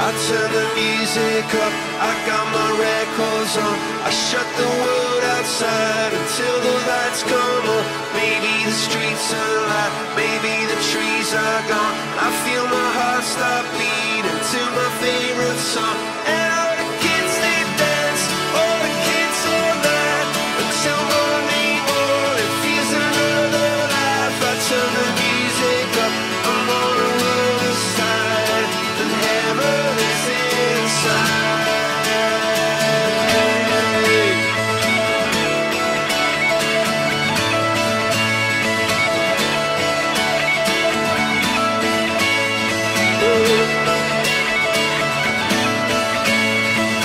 I turn the music up, I got my records on. I shut the world outside until the lights come on. Maybe the streets are alive, maybe the trees are gone. I feel my heart stop beating to my favorite song. And all the kids, they dance, all the kids all night, until morning morning feels another life. I turn the music up, I'm on a world aside, and heaven is inside.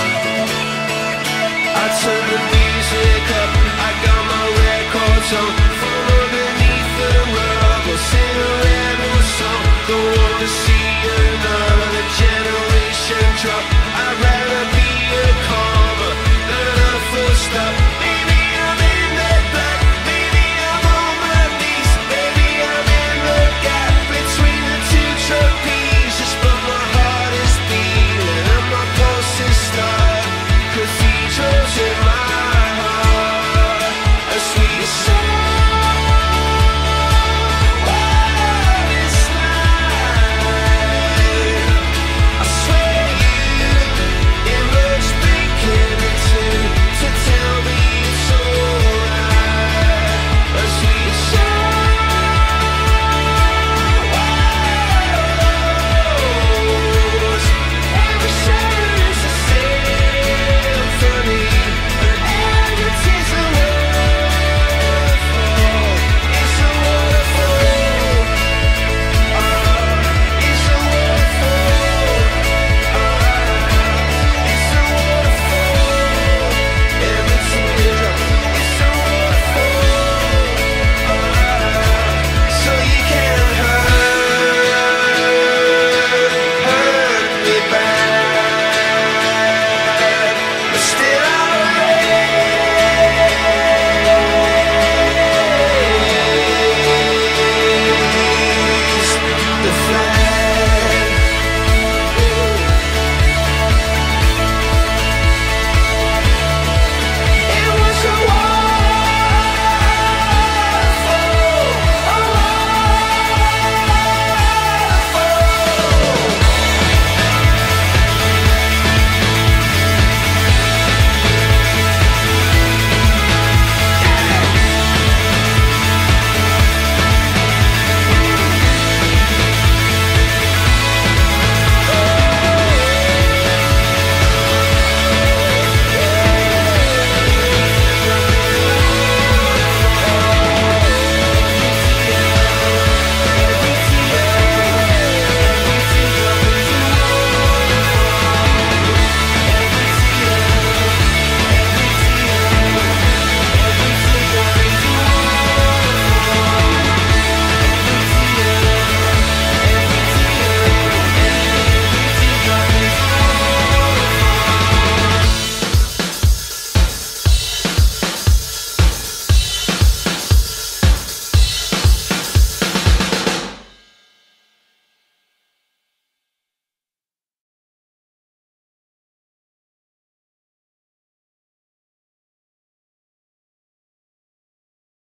I turn the music up, I got my records on.